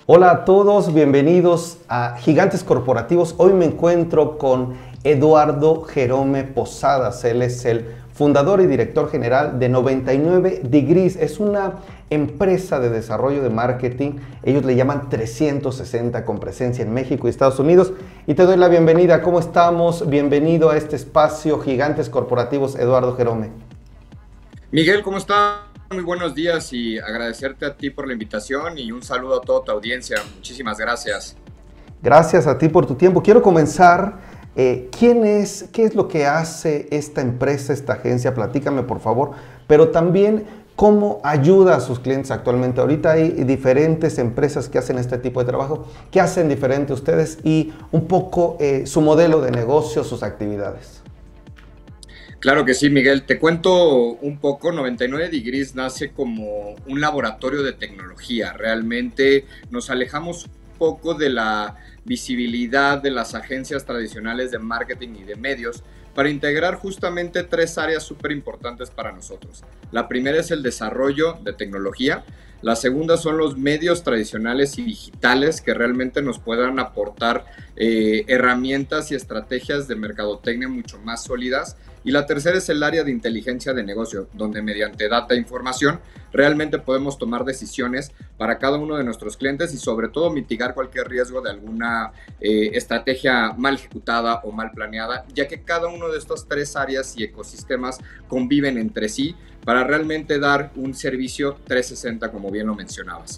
Hola a todos, bienvenidos a Gigantes Corporativos. Hoy me encuentro con Eduardo Jerome Posadas. Él es el fundador y director general de 99 Degrees. Es una empresa de desarrollo de marketing. Ellos le llaman 360 con presencia en México y Estados Unidos. Y te doy la bienvenida. ¿Cómo estamos? Bienvenido a este espacio Gigantes Corporativos, Eduardo Jerome. Miguel, ¿cómo estás? Muy buenos días y agradecerte a ti por la invitación y un saludo a toda tu audiencia. Muchísimas gracias. Gracias a ti por tu tiempo. Quiero comenzar. ¿Quién es? ¿Qué es lo que hace esta empresa, esta agencia? Platícame, por favor. Pero también, ¿cómo ayuda a sus clientes actualmente? Ahorita hay diferentes empresas que hacen este tipo de trabajo. ¿Qué hacen diferente ustedes? Y un poco su modelo de negocio, sus actividades. Claro que sí, Miguel. Te cuento un poco. 99 Degrees nace como un laboratorio de tecnología. Realmente nos alejamos un poco de la visibilidad de las agencias tradicionales de marketing y de medios para integrar justamente tres áreas súper importantes para nosotros. La primera es el desarrollo de tecnología. La segunda son los medios tradicionales y digitales que realmente nos puedan aportar herramientas y estrategias de mercadotecnia mucho más sólidas. Y la tercera es el área de inteligencia de negocio, donde mediante data e información realmente podemos tomar decisiones para cada uno de nuestros clientes y sobre todo mitigar cualquier riesgo de alguna estrategia mal ejecutada o mal planeada, ya que cada uno de estas tres áreas y ecosistemas conviven entre sí para realmente dar un servicio 360, como bien lo mencionabas.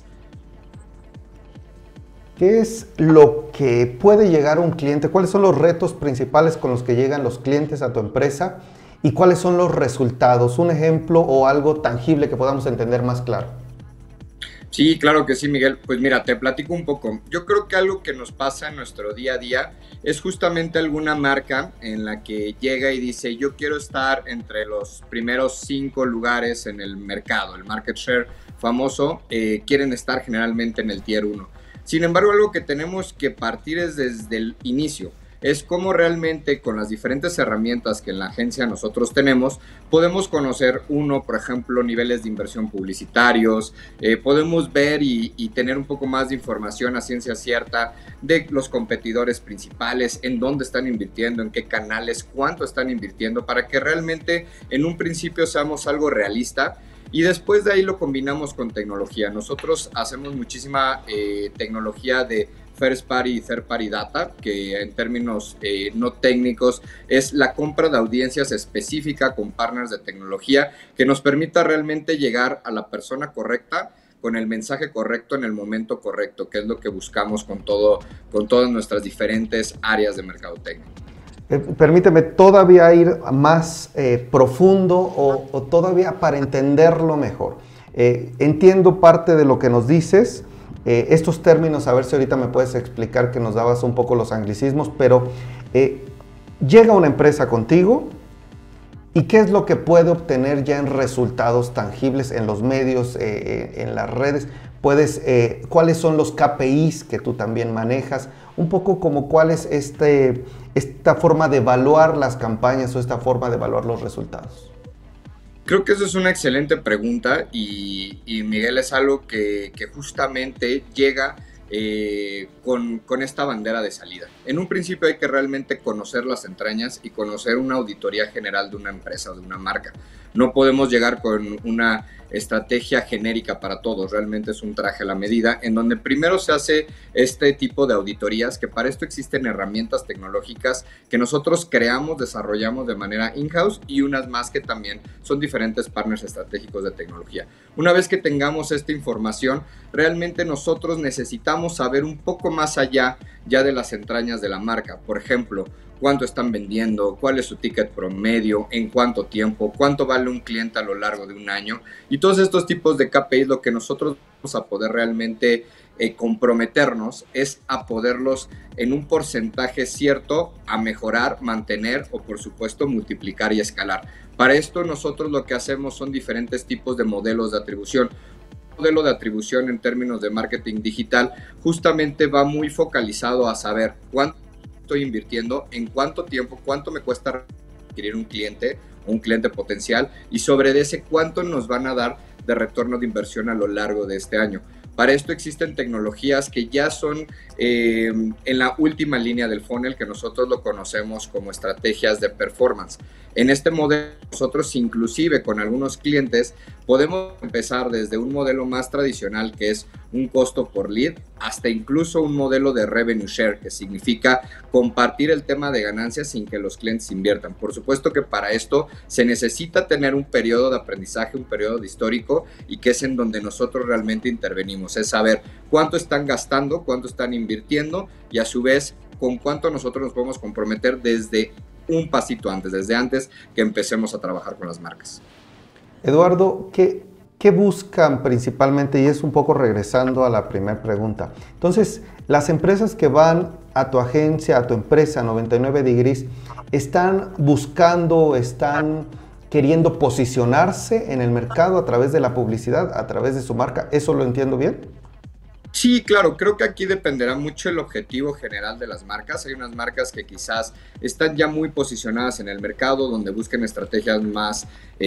¿Qué es lo que puede llegar a un cliente? ¿Cuáles son los retos principales con los que llegan los clientes a tu empresa? ¿Y cuáles son los resultados? Un ejemplo o algo tangible que podamos entender más claro. Sí, claro que sí, Miguel. Pues mira, te platico un poco. Yo creo que algo que nos pasa en nuestro día a día es justamente alguna marca en la que llega y dice, yo quiero estar entre los primeros 5 lugares en el mercado, el market share famoso, quieren estar generalmente en el tier 1. Sin embargo, algo que tenemos que partir es desde el inicio. Es cómo realmente con las diferentes herramientas que en la agencia nosotros tenemos, podemos conocer por ejemplo, niveles de inversión publicitarios, podemos ver y tener un poco más de información a ciencia cierta de los competidores principales, en dónde están invirtiendo, en qué canales, cuánto están invirtiendo, para que realmente en un principio seamos algo realista. Y después de ahí lo combinamos con tecnología. Nosotros hacemos muchísima tecnología de First Party y Third Party Data, que en términos no técnicos es la compra de audiencias específica con partners de tecnología que nos permita realmente llegar a la persona correcta con el mensaje correcto en el momento correcto, que es lo que buscamos con todas nuestras diferentes áreas de mercadotecnia. Permíteme todavía ir más profundo o todavía para entenderlo mejor. Entiendo parte de lo que nos dices, estos términos, a ver si ahorita me puedes explicar, que nos dabas un poco los anglicismos, pero llega una empresa contigo y ¿qué es lo que puede obtener ya en resultados tangibles en los medios, en las redes? ¿Cuáles son los KPIs que tú también manejas? Un poco como cuál es esta forma de evaluar las campañas o esta forma de evaluar los resultados. Creo que eso es una excelente pregunta y Miguel, es algo que justamente llega con esta bandera de salida. En un principio hay que realmente conocer las entrañas y conocer una auditoría general de una empresa o de una marca. No podemos llegar con una estrategia genérica para todos, realmente es un traje a la medida, en donde primero se hace este tipo de auditorías, que para esto existen herramientas tecnológicas que nosotros creamos, desarrollamos de manera in-house y unas más que también son diferentes partners estratégicos de tecnología. Una vez que tengamos esta información, realmente nosotros necesitamos saber un poco más allá ya de las entrañas de la marca. Por ejemplo, cuánto están vendiendo, cuál es su ticket promedio, en cuánto tiempo, cuánto vale un cliente a lo largo de un año, y todos estos tipos de KPIs. Lo que nosotros vamos a poder realmente comprometernos es a poderlos en un porcentaje cierto a mejorar, mantener o por supuesto multiplicar y escalar. Para esto nosotros lo que hacemos son diferentes tipos de modelos de atribución. Modelo de atribución en términos de marketing digital justamente va muy focalizado a saber cuánto estoy invirtiendo, en cuánto tiempo, cuánto me cuesta adquirir un cliente o un cliente potencial, y sobre ese cuánto nos van a dar de retorno de inversión a lo largo de este año. Para esto existen tecnologías que ya son en la última línea del funnel, que nosotros lo conocemos como estrategias de performance. En este modelo, nosotros inclusive con algunos clientes podemos empezar desde un modelo más tradicional, que es un costo por lead, hasta incluso un modelo de revenue share, que significa compartir el tema de ganancias sin que los clientes inviertan. Por supuesto que para esto se necesita tener un periodo de aprendizaje, un periodo de histórico, y que es en donde nosotros realmente intervenimos, es saber cuánto están gastando, cuánto están invirtiendo, y a su vez con cuánto nosotros nos podemos comprometer desde un pasito antes, desde antes que empecemos a trabajar con las marcas. Eduardo, ¿qué buscan principalmente? Y es un poco regresando a la primera pregunta. Entonces, las empresas que van a tu agencia, a tu empresa 99 Degrees, ¿están buscando, están queriendo posicionarse en el mercado a través de la publicidad, a través de su marca? ¿Eso lo entiendo bien? Sí, claro, creo que aquí dependerá mucho el objetivo general de las marcas. Hay unas marcas que quizás están ya muy posicionadas en el mercado, donde busquen estrategias más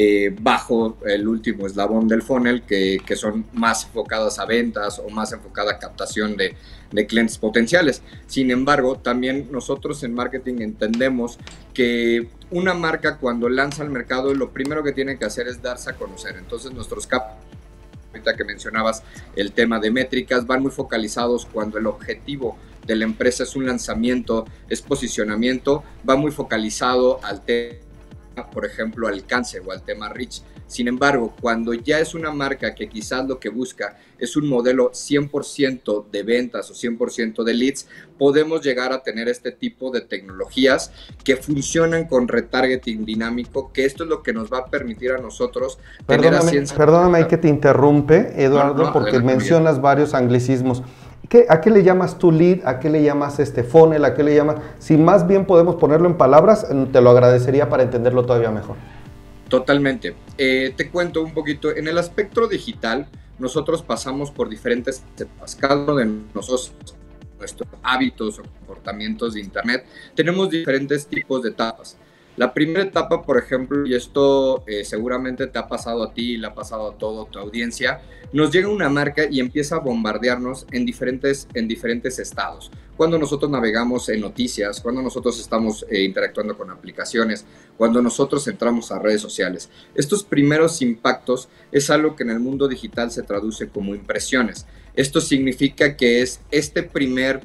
bajo el último eslabón del funnel, que son más enfocadas a ventas o más enfocada a captación de clientes potenciales. Sin embargo, también nosotros en marketing entendemos que una marca, cuando lanza al mercado, lo primero que tiene que hacer es darse a conocer. Entonces nuestros ahorita que mencionabas el tema de métricas, van muy focalizados cuando el objetivo de la empresa es un lanzamiento, es posicionamiento, va muy focalizado al tema, por ejemplo, alcance o al tema reach. Sin embargo, cuando ya es una marca que quizás lo que busca es un modelo 100% de ventas o 100% de leads, podemos llegar a tener este tipo de tecnologías que funcionan con retargeting dinámico, que esto es lo que nos va a permitir a nosotros tener a ciencia. Perdóname ahí que te interrumpe, Eduardo, porque mencionas varios anglicismos. ¿A qué le llamas tu lead? ¿A qué le llamas funnel? ¿A qué le llamas? Si más bien podemos ponerlo en palabras, te lo agradecería para entenderlo todavía mejor. Totalmente. Te cuento un poquito. En el aspecto digital, nosotros pasamos por diferentes etapas. Cada uno de nosotros, nuestros hábitos o comportamientos de Internet, tenemos diferentes tipos de etapas. La primera etapa, por ejemplo, y esto seguramente te ha pasado a ti, le ha pasado a toda tu audiencia, nos llega una marca y empieza a bombardearnos en diferentes estados. Cuando nosotros navegamos en noticias, cuando nosotros estamos interactuando con aplicaciones, cuando nosotros entramos a redes sociales. Estos primeros impactos es algo que en el mundo digital se traduce como impresiones. Esto significa que es este primer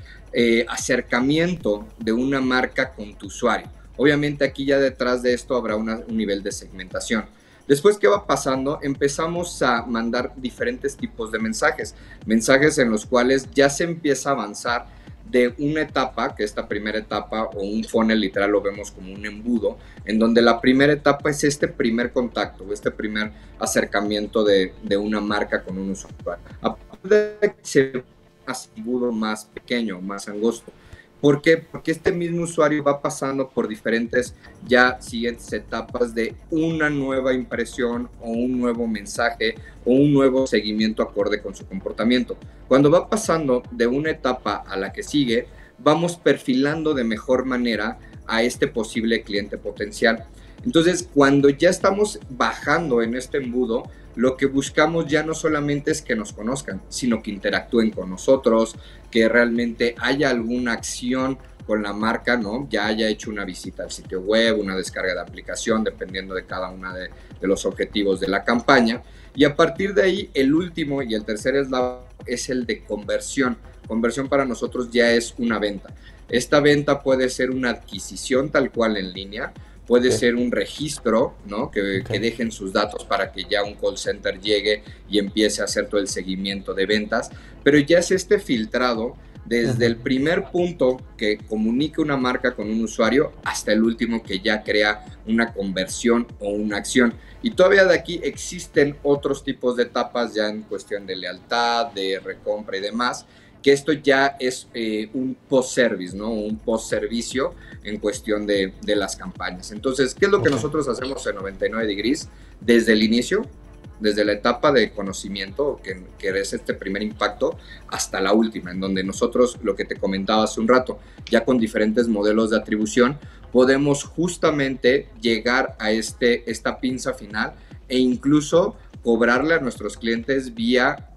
acercamiento de una marca con tu usuario. Obviamente aquí ya detrás de esto habrá un nivel de segmentación. Después, ¿qué va pasando? Empezamos a mandar diferentes tipos de mensajes. Mensajes en los cuales ya se empieza a avanzar de una etapa, que esta primera etapa o un funnel literal lo vemos como un embudo, en donde la primera etapa es este primer contacto, este primer acercamiento de una marca con un usuario. A partir de que se ve más embudo, más pequeño, más angosto. ¿Por qué? Porque este mismo usuario va pasando por diferentes ya siguientes etapas de una nueva impresión o un nuevo mensaje o un nuevo seguimiento acorde con su comportamiento. Cuando va pasando de una etapa a la que sigue, vamos perfilando de mejor manera a este posible cliente potencial. Entonces, cuando ya estamos bajando en este embudo, lo que buscamos ya no solamente es que nos conozcan, sino que interactúen con nosotros, que realmente haya alguna acción con la marca, ¿no? Ya haya hecho una visita al sitio web, una descarga de aplicación, dependiendo de cada uno de los objetivos de la campaña. Y a partir de ahí, el último y el tercer eslabón es el de conversión. Conversión para nosotros ya es una venta. Esta venta puede ser una adquisición tal cual en línea, puede ser un registro, ¿no? Que dejen sus datos para que ya un call center llegue y empiece a hacer todo el seguimiento de ventas, pero ya es este filtrado desde el primer punto que comunica una marca con un usuario hasta el último que ya crea una conversión o una acción. Y todavía de aquí existen otros tipos de etapas ya en cuestión de lealtad, de recompra y demás, que esto ya es un post-service, ¿no? Un post-servicio en cuestión de las campañas. Entonces, ¿qué es lo que nosotros hacemos en 99 Degrees? Desde el inicio, desde la etapa de conocimiento, que es este primer impacto, hasta la última, en donde nosotros, lo que te comentaba hace un rato, ya con diferentes modelos de atribución, podemos justamente llegar a esta pinza final e incluso cobrarle a nuestros clientes vía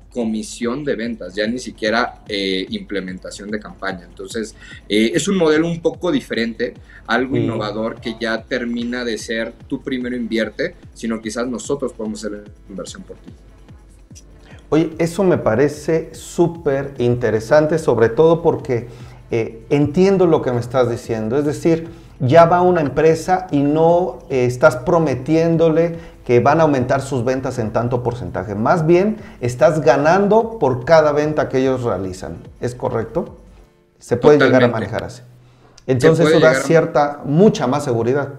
comisión de ventas, ya ni siquiera implementación de campaña. Entonces, es un modelo un poco diferente, algo innovador que ya termina de ser tú primero invierte, sino quizás nosotros podemos hacer la inversión por ti. Oye, eso me parece súper interesante, sobre todo porque entiendo lo que me estás diciendo. Es decir, ya va una empresa y no estás prometiéndole que van a aumentar sus ventas en tanto porcentaje. Más bien, estás ganando por cada venta que ellos realizan. ¿Es correcto? Se puede llegar a manejar así. Entonces eso da mucha más seguridad.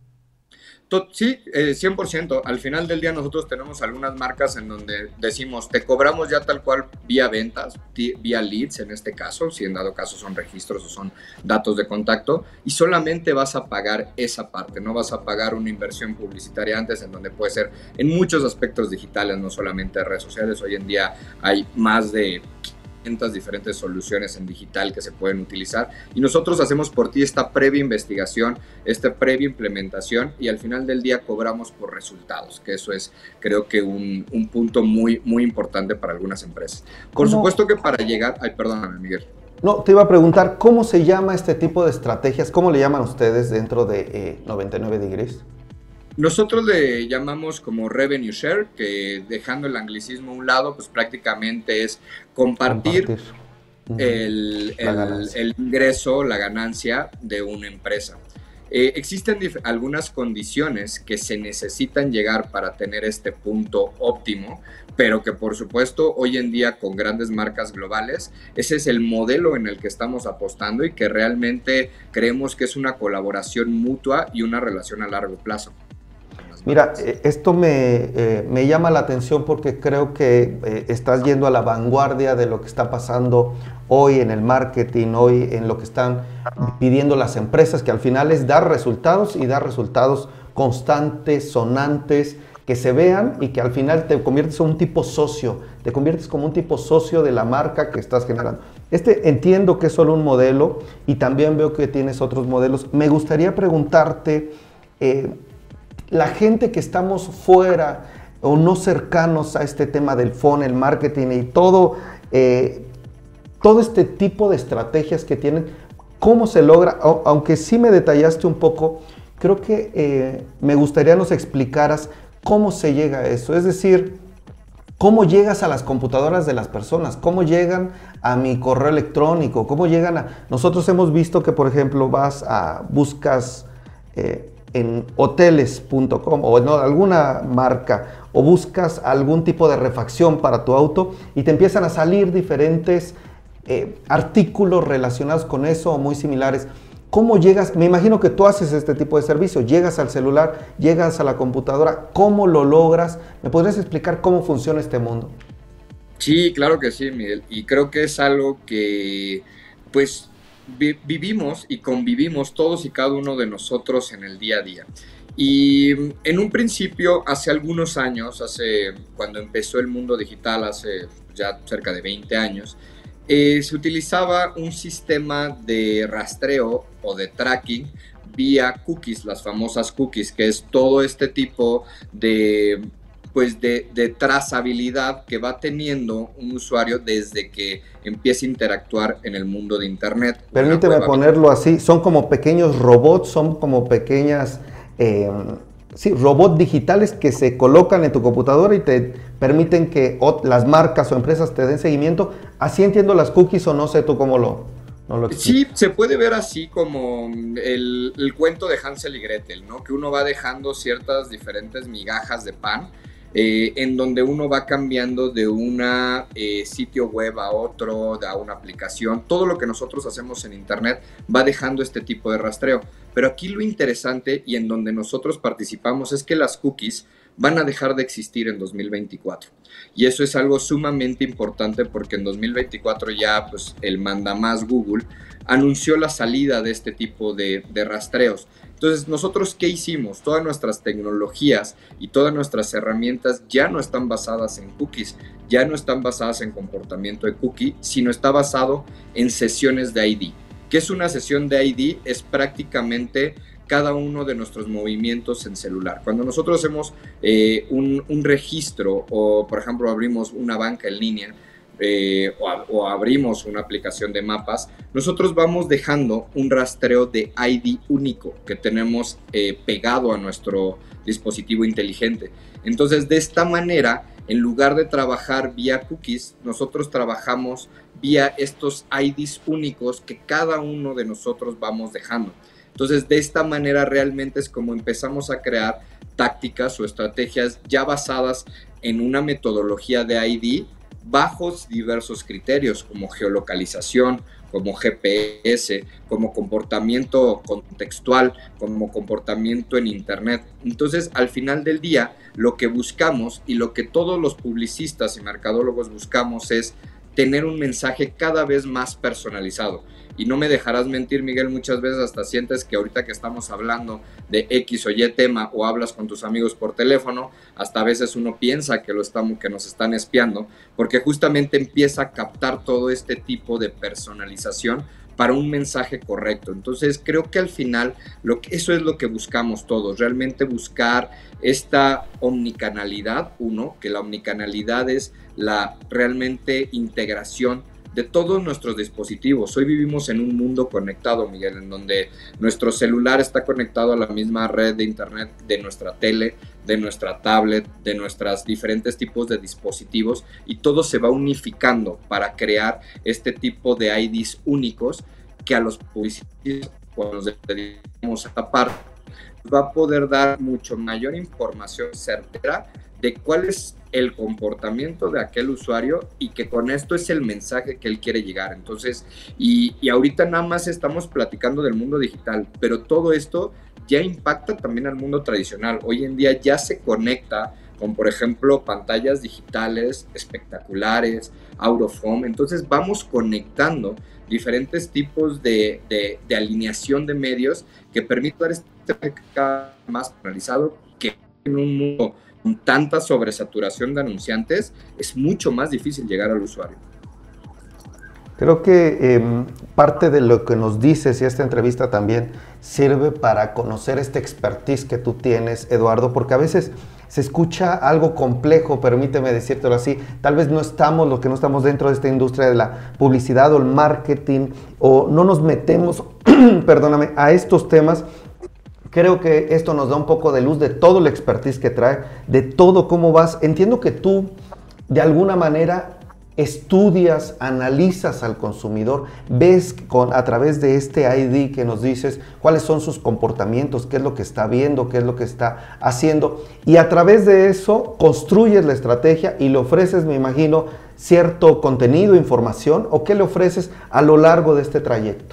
Sí, 100%. Al final del día nosotros tenemos algunas marcas en donde decimos, te cobramos ya tal cual vía ventas, vía leads en este caso, si en dado caso son registros o son datos de contacto, y solamente vas a pagar esa parte, no vas a pagar una inversión publicitaria antes, en donde puede ser en muchos aspectos digitales, no solamente redes sociales. Hoy en día hay más de diferentes soluciones en digital que se pueden utilizar, y nosotros hacemos por ti esta previa investigación, esta previa implementación, y al final del día cobramos por resultados, que eso es, creo que un punto muy, muy importante para algunas empresas. Por supuesto que para llegar... Ay, perdóname, Miguel. No, te iba a preguntar, ¿cómo se llama este tipo de estrategias? ¿Cómo le llaman ustedes dentro de 99 Degrees? Nosotros le llamamos como revenue share, que dejando el anglicismo a un lado, pues prácticamente es compartir. El ingreso, la ganancia de una empresa. Existen algunas condiciones que se necesitan llegar para tener este punto óptimo, pero que por supuesto hoy en día con grandes marcas globales, ese es el modelo en el que estamos apostando y que realmente creemos que es una colaboración mutua y una relación a largo plazo. Mira, esto me llama la atención porque creo que estás yendo a la vanguardia de lo que está pasando hoy en el marketing, hoy en lo que están pidiendo las empresas, que al final es dar resultados y dar resultados constantes, sonantes, que se vean y que al final te conviertes en un tipo socio, te conviertes como un tipo socio de la marca que estás generando. Entiendo que es solo un modelo y también veo que tienes otros modelos. Me gustaría preguntarte... la gente que estamos fuera o no cercanos a este tema del funnel marketing y todo este tipo de estrategias que tienen, ¿cómo se logra? Aunque sí me detallaste un poco, creo que me gustaría nos explicaras cómo se llega a eso. Es decir, ¿cómo llegas a las computadoras de las personas? ¿Cómo llegan a mi correo electrónico? ¿Cómo llegan a...? Nosotros hemos visto que, por ejemplo, buscas... en hoteles.com o en alguna marca o buscas algún tipo de refacción para tu auto y te empiezan a salir diferentes artículos relacionados con eso o muy similares. ¿Cómo llegas? Me imagino que tú haces este tipo de servicio, llegas al celular, llegas a la computadora, ¿cómo lo logras? ¿Me podrías explicar cómo funciona este mundo? Sí, claro que sí, Miguel, y creo que es algo que pues vivimos y convivimos todos y cada uno de nosotros en el día a día. Y en un principio, hace algunos años, cuando empezó el mundo digital, hace ya cerca de 20 años, se utilizaba un sistema de rastreo o de tracking vía cookies, las famosas cookies, que es todo este tipo de trazabilidad que va teniendo un usuario desde que empieza a interactuar en el mundo de Internet. Permíteme ponerlo así, son como pequeños robots, son como pequeñas robots digitales que se colocan en tu computadora y te permiten que las marcas o empresas te den seguimiento. Así entiendo las cookies, o no sé tú cómo lo sí, se puede ver así como el cuento de Hansel y Gretel, ¿no? Que uno va dejando ciertas diferentes migajas de pan, en donde uno va cambiando de un sitio web a otro, a una aplicación. Todo lo que nosotros hacemos en Internet va dejando este tipo de rastreo. Pero aquí lo interesante y en donde nosotros participamos es que las cookies van a dejar de existir en 2024. Y eso es algo sumamente importante porque en 2024 ya pues, el mandamás Google anunció la salida de este tipo de rastreos. Entonces, ¿nosotros qué hicimos? Todas nuestras tecnologías y todas nuestras herramientas ya no están basadas en cookies, ya no están basadas en comportamiento de cookie, sino está basado en sesiones de ID. ¿Qué es una sesión de ID? Es prácticamente cada uno de nuestros movimientos en celular. Cuando nosotros hacemos un registro o, por ejemplo, abrimos una banca en línea, o abrimos una aplicación de mapas, nosotros vamos dejando un rastreo de ID único que tenemos pegado a nuestro dispositivo inteligente. Entonces, de esta manera, en lugar de trabajar vía cookies, nosotros trabajamos vía estos IDs únicos que cada uno de nosotros vamos dejando. Entonces, de esta manera realmente es como empezamos a crear tácticas o estrategias ya basadas en una metodología de ID bajo diversos criterios como geolocalización, como GPS, como comportamiento contextual, como comportamiento en Internet. Entonces, al final del día, lo que buscamos y lo que todos los publicistas y mercadólogos buscamos es tener un mensaje cada vez más personalizado. Y no me dejarás mentir, Miguel, muchas veces hasta sientes que ahorita que estamos hablando de X o Y tema o hablas con tus amigos por teléfono, hasta a veces uno piensa que nos están espiando, porque justamente empieza a captar todo este tipo de personalización para un mensaje correcto. Entonces creo que al final eso es lo que buscamos todos, realmente buscar esta omnicanalidad, que la omnicanalidad es la realmente integración de todos nuestros dispositivos. Hoy vivimos en un mundo conectado, Miguel, en donde nuestro celular está conectado a la misma red de internet de nuestra tele, de nuestra tablet, de nuestros diferentes tipos de dispositivos, y todo se va unificando para crear este tipo de IDs únicos que a los publicistas, cuando nos dedicamos a esta parte, va a poder dar mucho mayor información certera de cuál es el comportamiento de aquel usuario y que con esto es el mensaje que él quiere llegar. Entonces, y ahorita nada más estamos platicando del mundo digital, pero todo esto ya impacta también al mundo tradicional. Hoy en día ya se conecta con, por ejemplo, pantallas digitales espectaculares, out of home. Entonces vamos conectando diferentes tipos de alineación de medios que permiten dar este mensaje más personalizado, que en un mundo con tanta sobresaturación de anunciantes es mucho más difícil llegar al usuario. Creo que parte de lo que nos dices y esta entrevista también sirve para conocer este expertise que tú tienes, Eduardo, porque a veces se escucha algo complejo, permíteme decírtelo así, tal vez no estamos dentro de esta industria de la publicidad o el marketing, o no nos metemos, perdóname, a estos temas. Creo que esto nos da un poco de luz de todo el expertise que trae, de todo cómo vas. Entiendo que tú, de alguna manera, estudias, analizas al consumidor, ves a través de este ID que nos dices cuáles son sus comportamientos, qué es lo que está viendo, qué es lo que está haciendo, y a través de eso construyes la estrategia y le ofreces, me imagino, cierto contenido, información, o qué le ofreces a lo largo de este trayecto.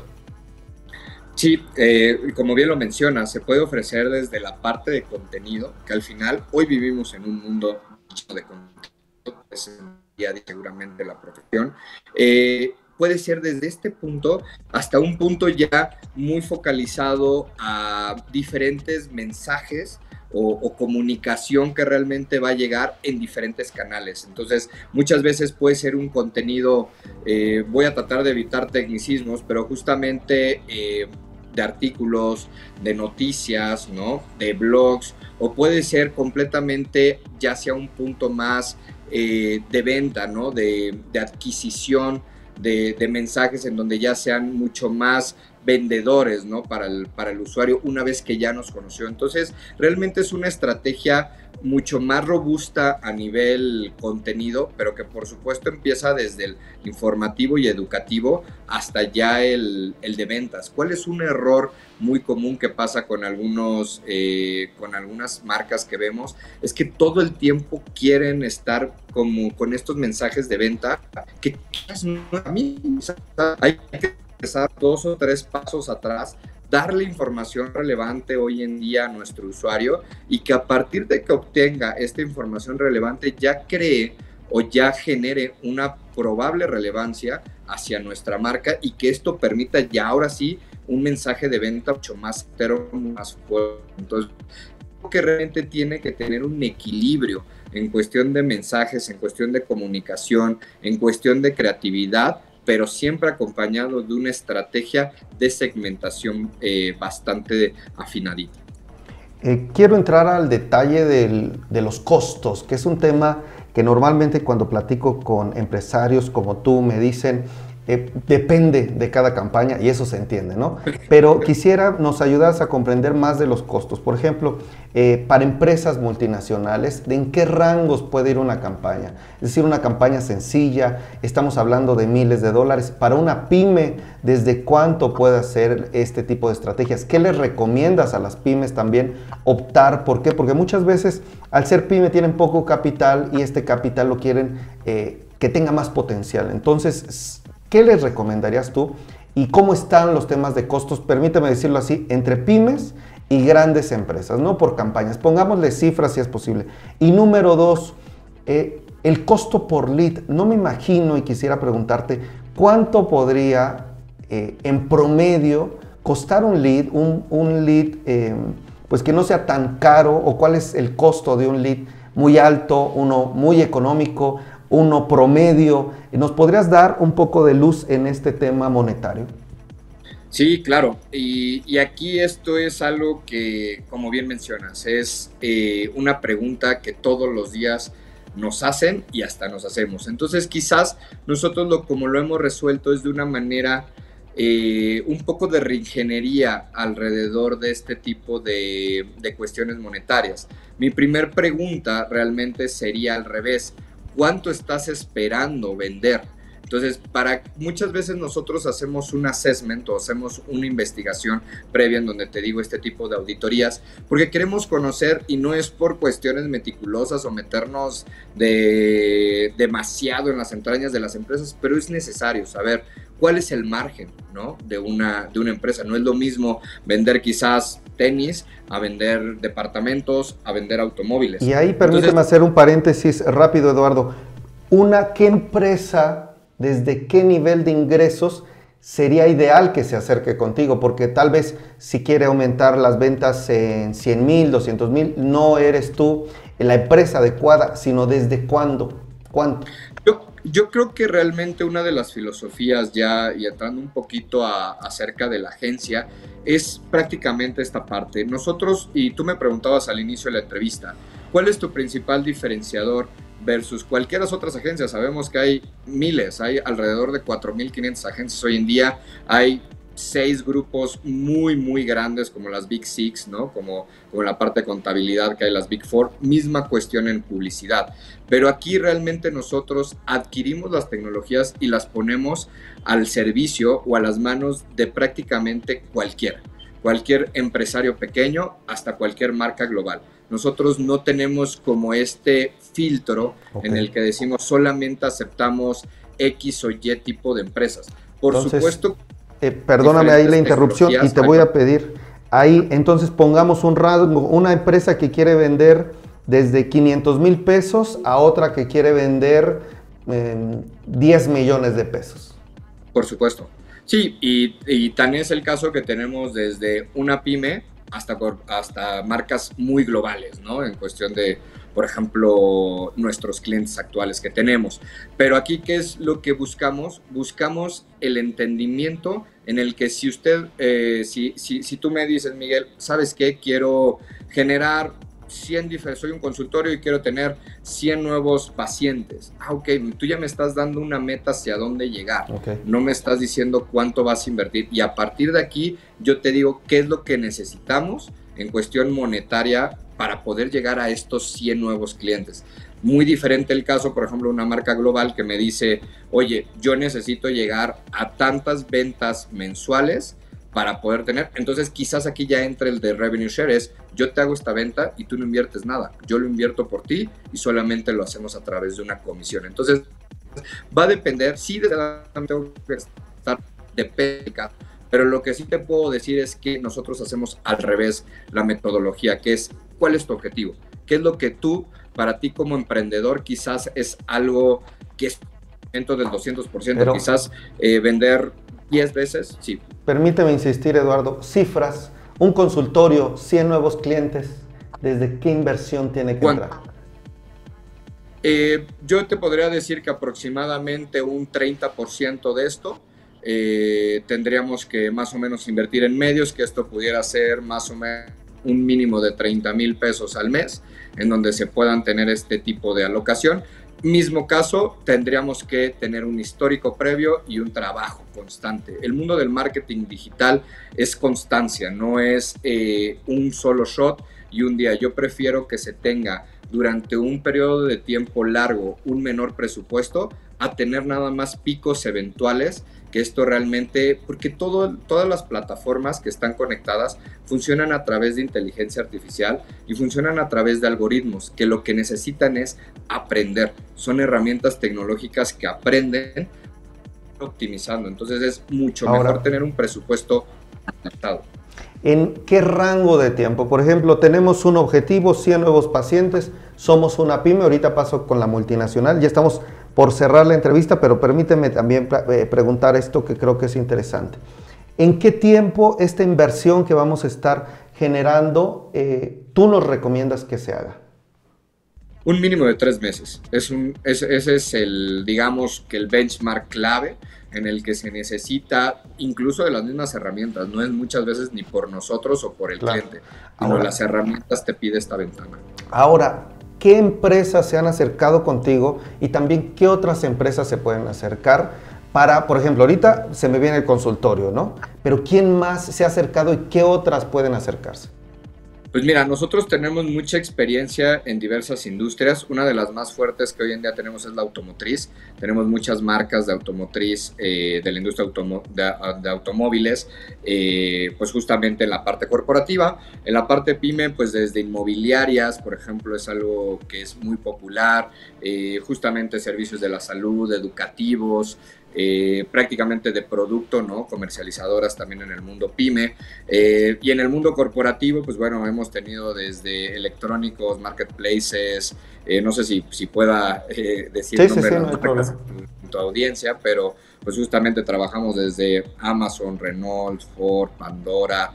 Sí, como bien lo mencionas, se puede ofrecer desde la parte de contenido, que al final hoy vivimos en un mundo lleno de contenido, es seguramente la profesión. Puede ser desde este punto hasta un punto ya muy focalizado a diferentes mensajes o comunicación que realmente va a llegar en diferentes canales. Entonces, muchas veces puede ser un contenido, voy a tratar de evitar tecnicismos, pero justamente de artículos, de noticias, ¿no? De blogs, o puede ser completamente ya sea un punto más de venta, ¿no? De adquisición de mensajes en donde ya sean mucho más vendedores, ¿no? Para el usuario una vez que ya nos conoció. Entonces, realmente es una estrategia mucho más robusta a nivel contenido, pero que por supuesto empieza desde el informativo y educativo hasta ya el de ventas. ¿Cuál es un error muy común que pasa con algunas marcas que vemos? Es que todo el tiempo quieren estar como con estos mensajes de venta que a mí hay que empezar 2 o 3 pasos atrás, darle información relevante hoy en día a nuestro usuario, y que a partir de que obtenga esta información relevante ya cree o ya genere una probable relevancia hacia nuestra marca, y que esto permita ya ahora sí un mensaje de venta mucho más entero, más fuerte. Entonces, creo que realmente tiene que tener un equilibrio en cuestión de mensajes, en cuestión de comunicación, en cuestión de creatividad, pero siempre acompañado de una estrategia de segmentación bastante afinadita. Quiero entrar al detalle de los costos, que es un tema que normalmente cuando platico con empresarios como tú me dicen, depende de cada campaña y eso se entiende, ¿no? Pero quisiera nos ayudas a comprender más de los costos. Por ejemplo, para empresas multinacionales, ¿de en qué rangos puede ir una campaña? Es decir, una campaña sencilla, estamos hablando de miles de dólares. Para una pyme, ¿desde cuánto puede hacer este tipo de estrategias? ¿Qué les recomiendas a las pymes también optar? ¿Por qué? Porque muchas veces al ser pyme tienen poco capital y este capital lo quieren que tenga más potencial. Entonces, ¿qué les recomendarías tú? ¿Y cómo están los temas de costos? Permíteme decirlo así, entre pymes y grandes empresas, no por campañas. Pongámosle cifras si es posible. Y número 2, el costo por lead. No me imagino y quisiera preguntarte, ¿cuánto podría en promedio costar un lead? Un lead pues que no sea tan caro, o cuál es el costo de un lead muy alto, uno muy económico, uno promedio. ¿Nos podrías dar un poco de luz en este tema monetario? Sí, claro. Y aquí esto es algo que, como bien mencionas, es una pregunta que todos los días nos hacen y hasta nos hacemos. Entonces, quizás nosotros como lo hemos resuelto es de una manera un poco de reingeniería alrededor de este tipo de cuestiones monetarias. Mi primer pregunta realmente sería al revés. ¿Cuánto estás esperando vender? Entonces, muchas veces nosotros hacemos un assessment o hacemos una investigación previa en donde te digo este tipo de auditorías, porque queremos conocer, y no es por cuestiones meticulosas o meternos demasiado en las entrañas de las empresas, pero es necesario saber cuál es el margen, ¿no? de una empresa. No es lo mismo vender quizás tenis a vender departamentos, a vender automóviles. Y ahí permíteme hacer un paréntesis rápido, Eduardo. ¿Qué empresa, desde qué nivel de ingresos sería ideal que se acerque contigo? Porque tal vez si quiere aumentar las ventas en 100,000, 200,000, no eres tú la empresa adecuada, sino desde cuándo, cuánto. Yo creo que realmente una de las filosofías ya, y entrando un poquito acerca de la agencia, es prácticamente esta parte. Nosotros, y tú me preguntabas al inicio de la entrevista, ¿cuál es tu principal diferenciador versus cualquiera otras agencias? Sabemos que hay miles, hay alrededor de 4,500 agencias hoy en día, hay 6 grupos muy, muy grandes como las Big Six, ¿no? Como la parte de contabilidad que hay las Big Four, misma cuestión en publicidad. Pero aquí realmente nosotros adquirimos las tecnologías y las ponemos al servicio o a las manos de prácticamente cualquier empresario pequeño hasta cualquier marca global. Nosotros no tenemos como este filtro en el que decimos solamente aceptamos X o Y tipo de empresas. Por supuesto. Perdóname ahí la interrupción y te voy a pedir, ahí entonces pongamos un rango, una empresa que quiere vender desde 500,000 pesos a otra que quiere vender 10 millones de pesos. Por supuesto. Sí, y tan es el caso que tenemos desde una pyme hasta marcas muy globales, ¿no? En cuestión de, por ejemplo, nuestros clientes actuales que tenemos. Pero aquí, ¿qué es lo que buscamos? Buscamos el entendimiento en el que si usted, si tú me dices, Miguel, ¿sabes qué? Quiero generar 100, soy un consultorio y quiero tener 100 nuevos pacientes. Ok, tú ya me estás dando una meta hacia dónde llegar. No me estás diciendo cuánto vas a invertir. Y a partir de aquí, yo te digo qué es lo que necesitamos en cuestión monetaria para poder llegar a estos 100 nuevos clientes. Muy diferente el caso, por ejemplo, una marca global que me dice, oye, yo necesito llegar a tantas ventas mensuales para poder tener. Entonces quizás aquí ya entra el de revenue share, es yo te hago esta venta y tú no inviertes nada, yo lo invierto por ti y solamente lo hacemos a través de una comisión. Entonces va a depender, sí, desde la tengo que estar de pesca, pero lo que sí te puedo decir es que nosotros hacemos al revés la metodología, que es ¿cuál es tu objetivo? ¿Qué es lo que tú, para ti como emprendedor, quizás es algo que es dentro del 200%, pero, quizás vender 10 veces? Sí. Permíteme insistir, Eduardo, cifras, un consultorio, 100 nuevos clientes, ¿desde qué inversión tiene que entrar? Yo te podría decir que aproximadamente un 30% de esto tendríamos que más o menos invertir en medios, que esto pudiera ser más o menos un mínimo de 30,000 pesos al mes, en donde se puedan tener este tipo de alocación. Mismo caso, tendríamos que tener un histórico previo y un trabajo constante. El mundo del marketing digital es constancia, no es un solo shot y un día. Yo prefiero que se tenga durante un periodo de tiempo largo un menor presupuesto a tener nada más picos eventuales, que esto realmente, porque todas las plataformas que están conectadas funcionan a través de inteligencia artificial y funcionan a través de algoritmos, que lo que necesitan es aprender. Son herramientas tecnológicas que aprenden optimizando, entonces es mucho mejor tener un presupuesto adaptado. ¿En qué rango de tiempo? Por ejemplo, tenemos un objetivo, 100 nuevos pacientes, somos una pyme, ahorita paso con la multinacional, ya estamos por cerrar la entrevista, pero permíteme también preguntar esto que creo que es interesante. ¿En qué tiempo esta inversión que vamos a estar generando, tú nos recomiendas que se haga? Un mínimo de 3 meses. Ese es el, digamos, que el benchmark clave en el que se necesita incluso de las mismas herramientas. No es muchas veces ni por nosotros o por el cliente, sino las herramientas te pide esta ventana. Ahora, ¿qué empresas se han acercado contigo y también qué otras empresas se pueden acercar para, por ejemplo, ahorita se me viene el consultorio, ¿no? Pero ¿quién más se ha acercado y qué otras pueden acercarse? Pues mira, nosotros tenemos mucha experiencia en diversas industrias. Una de las más fuertes que hoy en día tenemos es la automotriz. Tenemos muchas marcas de automotriz, de la industria de automóviles, pues justamente en la parte corporativa. En la parte pyme, pues desde inmobiliarias, por ejemplo, es algo que es muy popular. Justamente servicios de la salud, educativos, prácticamente de producto, ¿no? Comercializadoras también en el mundo pyme, y en el mundo corporativo, pues bueno, hemos tenido desde electrónicos, marketplaces, no sé si pueda decir nombres en tu audiencia, pero pues justamente trabajamos desde Amazon, Renault, Ford, Pandora,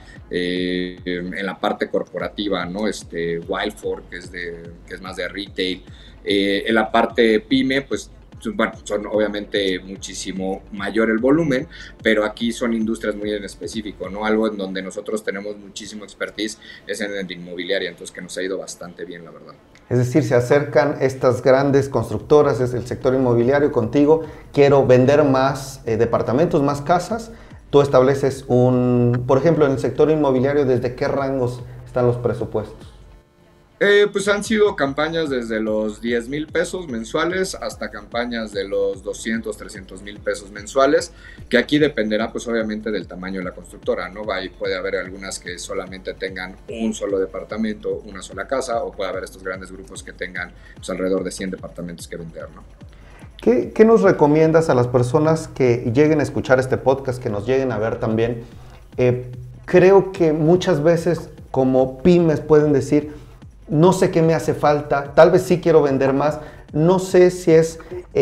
en la parte corporativa, ¿no? Wildford, que es más de retail, en la parte pyme, pues bueno, son obviamente muchísimo mayor el volumen, pero aquí son industrias muy en específico, ¿no? Algo en donde nosotros tenemos muchísimo expertise es en el inmobiliaria, entonces que nos ha ido bastante bien, la verdad. Es decir, se acercan estas grandes constructoras desde el sector inmobiliario contigo, quiero vender más departamentos, más casas, tú estableces por ejemplo, en el sector inmobiliario, ¿desde qué rangos están los presupuestos? Pues han sido campañas desde los 10,000 pesos mensuales hasta campañas de los 200, 300,000 pesos mensuales, que aquí dependerá pues obviamente del tamaño de la constructora, ¿no? Puede haber algunas que solamente tengan un solo departamento, una sola casa, o puede haber estos grandes grupos que tengan pues, alrededor de 100 departamentos que vender, ¿no? ¿Qué nos recomiendas a las personas que lleguen a escuchar este podcast, que nos lleguen a ver también? Creo que muchas veces como pymes pueden decir, no sé qué me hace falta, tal vez sí quiero vender más, no sé si es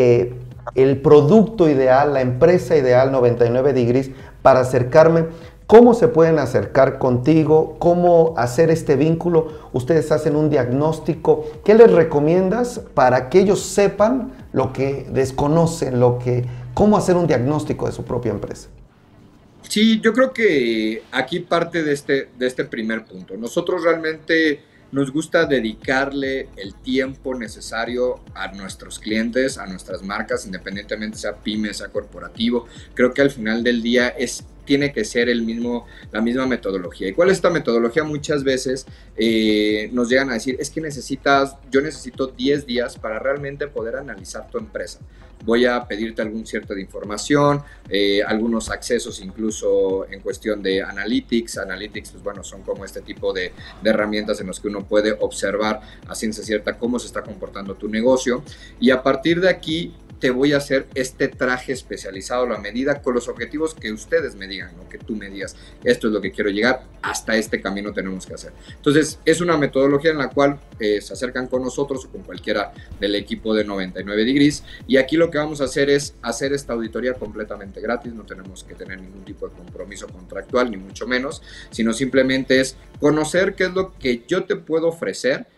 el producto ideal, la empresa ideal 99 Degrees para acercarme. ¿Cómo se pueden acercar contigo? ¿Cómo hacer este vínculo? Ustedes hacen un diagnóstico. ¿Qué les recomiendas para que ellos sepan lo que desconocen, cómo hacer un diagnóstico de su propia empresa? Sí, yo creo que aquí parte de este primer punto. Nosotros realmente nos gusta dedicarle el tiempo necesario a nuestros clientes, a nuestras marcas, independientemente sea pyme, sea corporativo. Creo que al final del día tiene que ser la misma metodología. ¿Y cuál es esta metodología? Muchas veces nos llegan a decir, es que yo necesito 10 días para realmente poder analizar tu empresa. Voy a pedirte algún cierto de información, algunos accesos incluso en cuestión de analytics. Analytics, pues bueno, son como este tipo de herramientas en las que uno puede observar a ciencia cierta cómo se está comportando tu negocio. Y a partir de aquí, te voy a hacer este traje especializado a la medida con los objetivos que ustedes me digan, ¿no? Que tú me digas, esto es lo que quiero llegar, hasta este camino tenemos que hacer. Entonces, es una metodología en la cual se acercan con nosotros o con cualquiera del equipo de 99 Degrees, y aquí lo que vamos a hacer es hacer esta auditoría completamente gratis. No tenemos que tener ningún tipo de compromiso contractual, ni mucho menos, sino simplemente es conocer qué es lo que yo te puedo ofrecer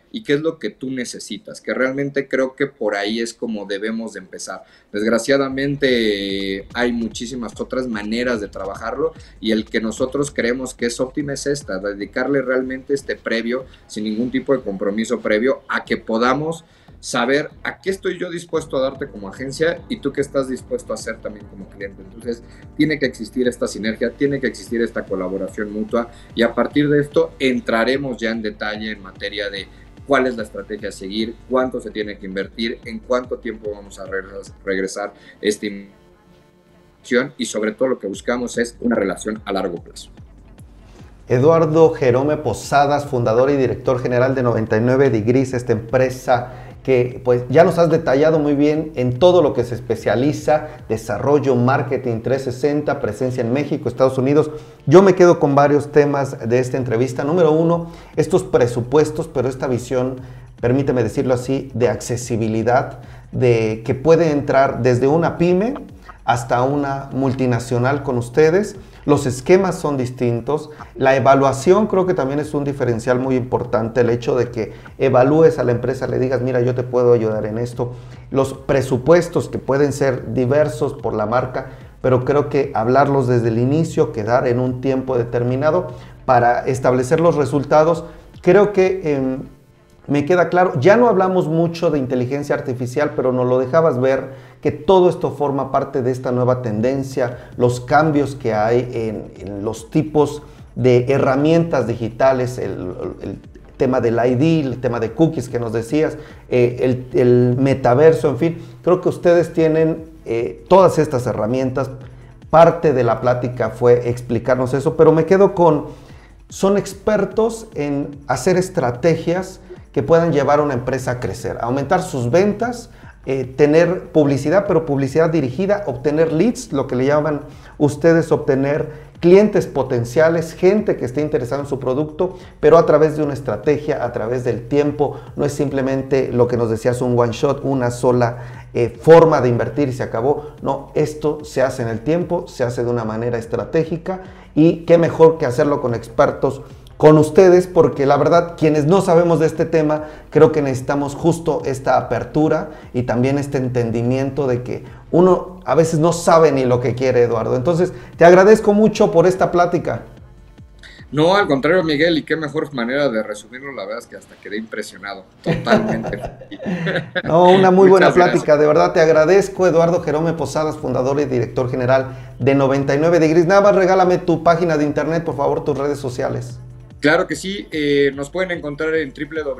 y qué es lo que tú necesitas, que realmente creo que por ahí es como debemos de empezar. Desgraciadamente hay muchísimas otras maneras de trabajarlo y el que nosotros creemos que es óptima es esta, dedicarle realmente este previo, sin ningún tipo de compromiso previo, a que podamos saber a qué estoy yo dispuesto a darte como agencia y tú qué estás dispuesto a hacer también como cliente. Entonces tiene que existir esta sinergia, tiene que existir esta colaboración mutua y a partir de esto entraremos ya en detalle en materia de cuál es la estrategia a seguir, cuánto se tiene que invertir, en cuánto tiempo vamos a regresar esta inversión y sobre todo lo que buscamos es una relación a largo plazo. Eduardo Jerome Posadas, fundador y director general de 99 Degrees, esta empresa que pues ya nos has detallado muy bien en todo lo que se especializa, desarrollo, marketing 360, presencia en México, Estados Unidos. Yo me quedo con varios temas de esta entrevista. Número uno, estos presupuestos, pero esta visión, permíteme decirlo así, de accesibilidad, de que puede entrar desde una pyme hasta una multinacional con ustedes. Los esquemas son distintos, la evaluación creo que también es un diferencial muy importante, el hecho de que evalúes a la empresa, le digas, mira, yo te puedo ayudar en esto. Los presupuestos que pueden ser diversos por la marca, pero creo que hablarlos desde el inicio, quedar en un tiempo determinado para establecer los resultados, creo que me queda claro. Ya no hablamos mucho de inteligencia artificial, pero nos lo dejabas ver que todo esto forma parte de esta nueva tendencia, los cambios que hay en los tipos de herramientas digitales, el tema del ID, el tema de cookies que nos decías, el metaverso, en fin. Creo que ustedes tienen todas estas herramientas. Parte de la plática fue explicarnos eso, pero me quedo con, son expertos en hacer estrategias que puedan llevar a una empresa a crecer, a aumentar sus ventas, tener publicidad, pero publicidad dirigida, obtener leads, lo que le llaman ustedes, obtener clientes potenciales, gente que esté interesada en su producto, pero a través de una estrategia, a través del tiempo. No es simplemente lo que nos decías, un one shot, una sola forma de invertir y se acabó. No, esto se hace en el tiempo, se hace de una manera estratégica y qué mejor que hacerlo con expertos con ustedes, porque la verdad, quienes no sabemos de este tema, creo que necesitamos justo esta apertura y también este entendimiento de que uno a veces no sabe ni lo que quiere, Eduardo. Entonces, te agradezco mucho por esta plática. No, al contrario, Miguel, y qué mejor manera de resumirlo, la verdad es que hasta quedé impresionado, totalmente. No, una muy buena plática, de verdad te agradezco, Eduardo Jerome Posadas, fundador y director general de 99 Degrees. Nada más regálame tu página de internet, por favor, tus redes sociales. Claro que sí, nos pueden encontrar en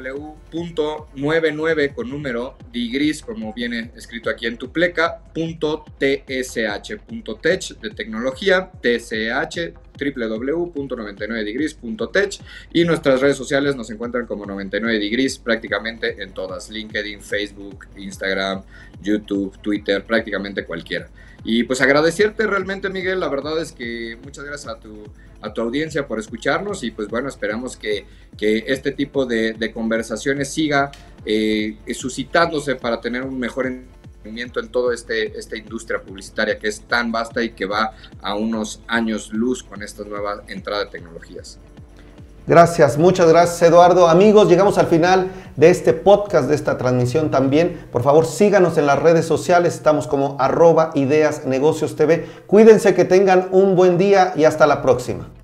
www.99 con número Degrees, como viene escrito aquí en tu pleca, .tsh.tech de tecnología, tsh, www.99degrees.tech, y nuestras redes sociales nos encuentran como 99 Degrees prácticamente en todas, LinkedIn, Facebook, Instagram, YouTube, Twitter, prácticamente cualquiera. Y pues agradecerte realmente, Miguel, la verdad es que muchas gracias a tu audiencia por escucharnos y pues bueno, esperamos que este tipo de conversaciones siga suscitándose para tener un mejor entendimiento en toda esta industria publicitaria que es tan vasta y que va a unos años luz con esta nueva entrada de tecnologías. Gracias, muchas gracias, Eduardo. Amigos, llegamos al final de este podcast, de esta transmisión también. Por favor, síganos en las redes sociales, estamos como @ideasnegocios TV. Cuídense, que tengan un buen día y hasta la próxima.